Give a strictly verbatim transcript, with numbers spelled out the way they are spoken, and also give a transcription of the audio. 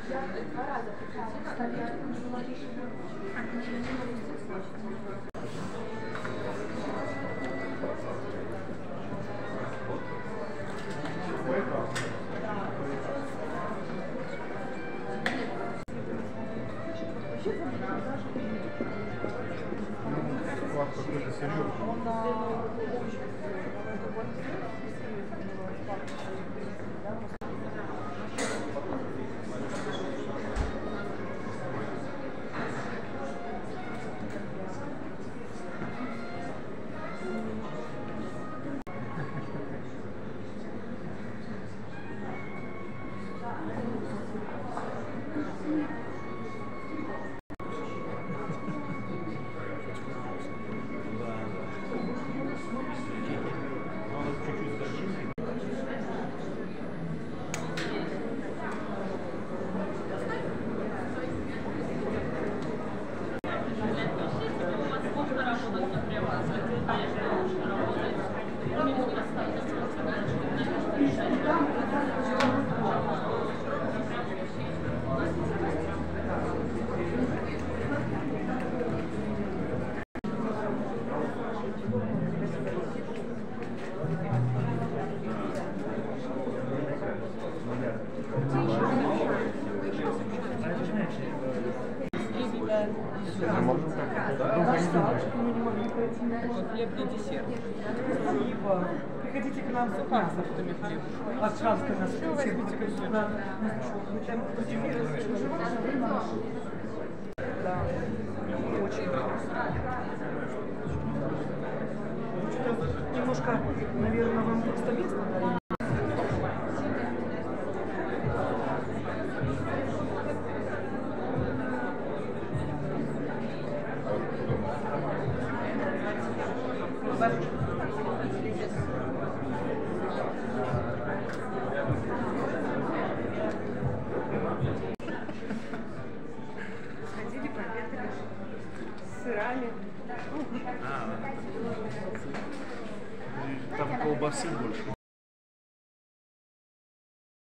Вклад какой-то серьезный. Хлеб и десерт. Спасибо. Приходите к нам с укасовками хлеб. Арчанская нас все возьмите к сюда. Да. Очень вкусно. Немножко, наверное, вам просто место дали. Сходили, пообедали с сырами. А, там колбасы больше.